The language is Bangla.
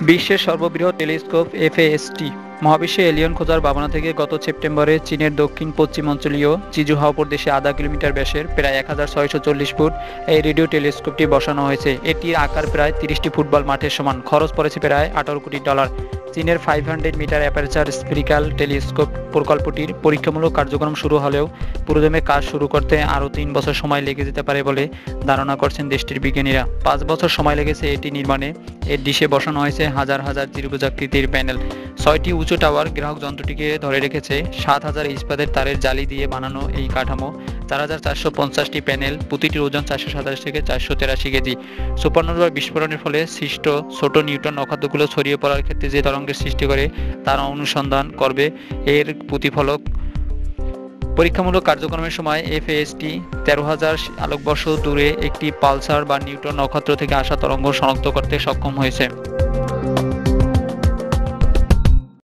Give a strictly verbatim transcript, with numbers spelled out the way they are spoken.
বিশ্বের সর্ববৃহৎ টেলিস্কোপ এফএএসটি মহাবিশ্বে এলিয়ন খোঁজার ভাবনা থেকে গত সেপ্টেম্বরে চীনের দক্ষিণ পশ্চিমাঞ্চলীয় চিজুহাও প্রদেশে আধা কিলোমিটার ব্যাসের প্রায় এক হাজার ছয়শো চল্লিশ ফুট এই রেডিও টেলিস্কোপটি বসানো হয়েছে। এটির আকার প্রায় তিরিশটি ফুটবল মাঠের সমান। খরচ পড়েছে প্রায় আঠারো কোটি ডলার। চীনের five hundred metre aperture spherical telescope প্রকল্পটির পরীক্ষামূলক কার্যক্রম শুরু হলেও পুরোদমে কাজ শুরু করতে আরও তিন বছর সময় লেগে যেতে পারে বলে ধারণা করছেন দেশটির বিজ্ঞানীরা। পাঁচ বছর সময় লেগেছে এটি নির্মাণে। এর ডিশে বসানো হয়েছে হাজার হাজার ত্রিভুজাকৃতির প্যানেল। ছয়টি উঁচু টাওয়ার গ্রাহক যন্ত্রটিকে ধরে রেখেছে। সাত হাজার ইস্পাতের তারের জালি দিয়ে বানানো এই কাঠামো। চার হাজার চারশো পঞ্চাশটি প্যানেল, প্রতিটির ওজন চারশো সাতাশ থেকে চারশো তেরাশি কেজি। সুপারনোভা বিস্ফোরণের ফলে সৃষ্ট ছোট নিউট্রন নক্ষত্রগুলো ছড়িয়ে পড়ার ক্ষেত্রে যে তরঙ্গের সৃষ্টি করে তার অনুসন্ধান করবে এর প্রতিফলক। পরীক্ষামূলক কার্যক্রমের সময় এফএএসটি তেরো হাজার আলোকবর্ষ দূরে একটি পালসার বা নিউট্রন নক্ষত্র থেকে আসা তরঙ্গ শনাক্ত করতে সক্ষম হয়েছে।